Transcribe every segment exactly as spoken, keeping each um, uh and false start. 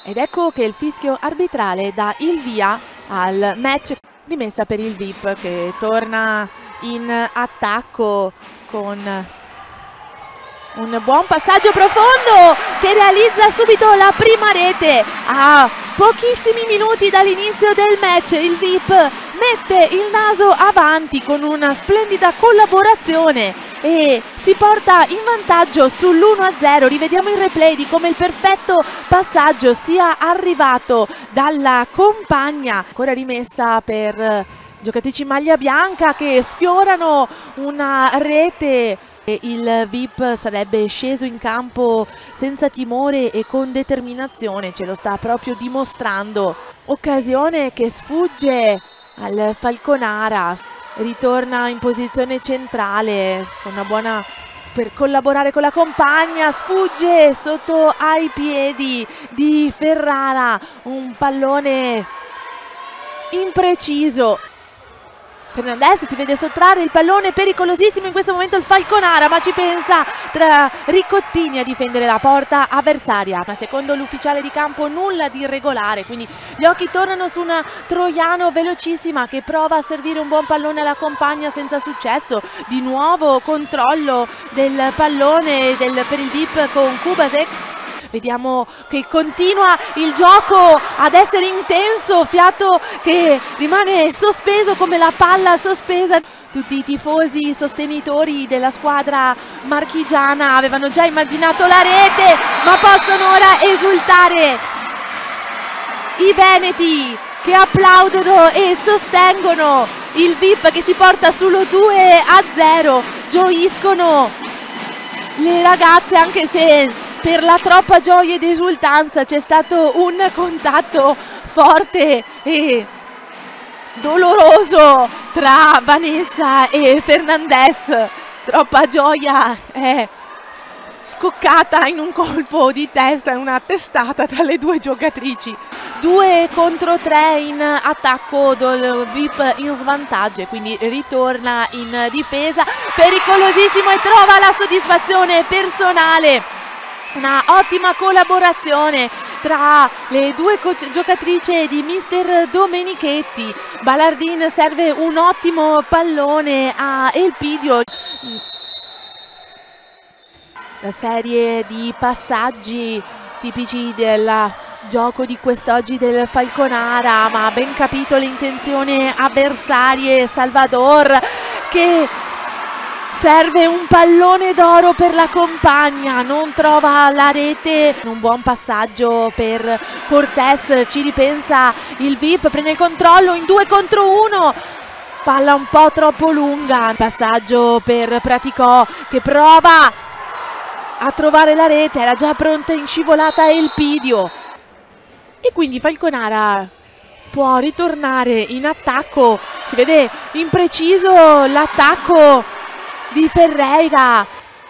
Ed ecco che il fischio arbitrale dà il via al match. Rimessa per il V I P che torna in attacco con un buon passaggio profondo che realizza subito la prima rete. A pochissimi minuti dall'inizio del match il V I P mette il naso avanti con una splendida collaborazione e si porta in vantaggio sull'uno a zero. Rivediamo il replay di come il perfetto passaggio sia arrivato dalla compagna. Ancora rimessa per giocatrici in maglia bianca che sfiorano una rete. Il V I P sarebbe sceso in campo senza timore e con determinazione, ce lo sta proprio dimostrando. Occasione che sfugge al Falconara, ritorna in posizione centrale con una buona per collaborare con la compagna, sfugge sotto ai piedi di Ferrara, un pallone impreciso. Fernandez si vede sottrarre il pallone, pericolosissimo in questo momento il Falconara, ma ci pensa tra Ricottini a difendere la porta avversaria. Ma secondo l'ufficiale di campo nulla di irregolare, quindi gli occhi tornano su una Troiano velocissima che prova a servire un buon pallone alla compagna senza successo. Di nuovo controllo del pallone del, per il V I P con Kubasek. Vediamo che continua il gioco ad essere intenso, fiato che rimane sospeso come la palla sospesa. Tutti i tifosi sostenitori della squadra marchigiana avevano già immaginato la rete, ma possono ora esultare. I veneti che applaudono e sostengono il V I P che si porta sullo due a zero. Gioiscono le ragazze, anche se per la troppa gioia ed esultanza c'è stato un contatto forte e doloroso tra Vanessa e Fernandez. Troppa gioia è scoccata in un colpo di testa, in una testata tra le due giocatrici. Due contro tre in attacco del V I P in svantaggio, quindi ritorna in difesa, pericolosissimo e trova la soddisfazione personale. Una ottima collaborazione tra le due giocatrici di mister Domenichetti. Ballardin serve un ottimo pallone a Elpidio. La serie di passaggi tipici del gioco di quest'oggi del Falconara, ma ben capito le intenzioni avversarie. Salvador che serve un pallone d'oro per la compagna, non trova la rete. Un buon passaggio per Cortés, ci ripensa il V I P, prende il controllo in due contro uno. Palla un po' troppo lunga, passaggio per Praticò che prova a trovare la rete, era già pronta in scivolata Elpidio. E quindi Falconara può ritornare in attacco, si vede impreciso l'attacco di Ferreira.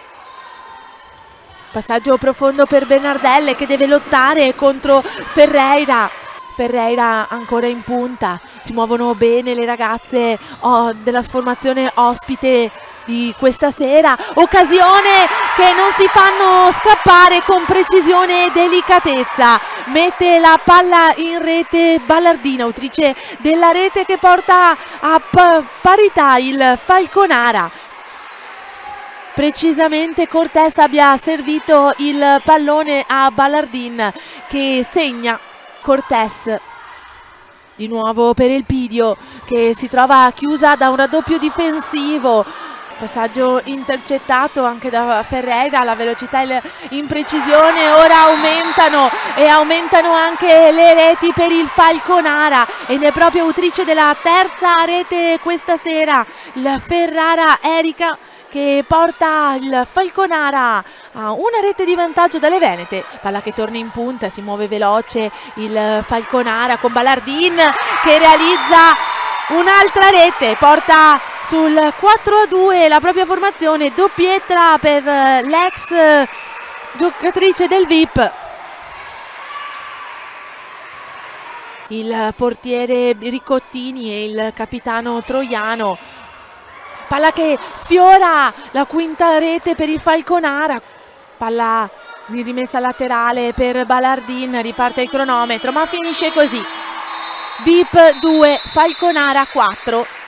Passaggio profondo per Bernardelle che deve lottare contro Ferreira. Ferreira ancora in punta, si muovono bene le ragazze oh, della sformazione ospite di questa sera. Occasione che non si fanno scappare con precisione e delicatezza. Mette la palla in rete Ballardina, autrice della rete che porta a parità il Falconara. Precisamente Cortés abbia servito il pallone a Ballardin che segna. Cortés di nuovo per Elpidio che si trova chiusa da un raddoppio difensivo. Passaggio intercettato anche da Ferreira, la velocità e l'imprecisione ora aumentano e aumentano anche le reti per il Falconara ed è proprio autrice della terza rete questa sera, la Ferrara Erika, che porta il Falconara a una rete di vantaggio dalle venete. Palla che torna in punta, si muove veloce il Falconara con Ballardin che realizza un'altra rete, porta sul quattro a due la propria formazione, doppietta per l'ex giocatrice del V I P. Il portiere Ricottini e il capitano Troiano. Palla che sfiora la quinta rete per il Falconara. Palla di rimessa laterale per Ballardin, riparte il cronometro, ma finisce così. V I P due, Falconara quattro.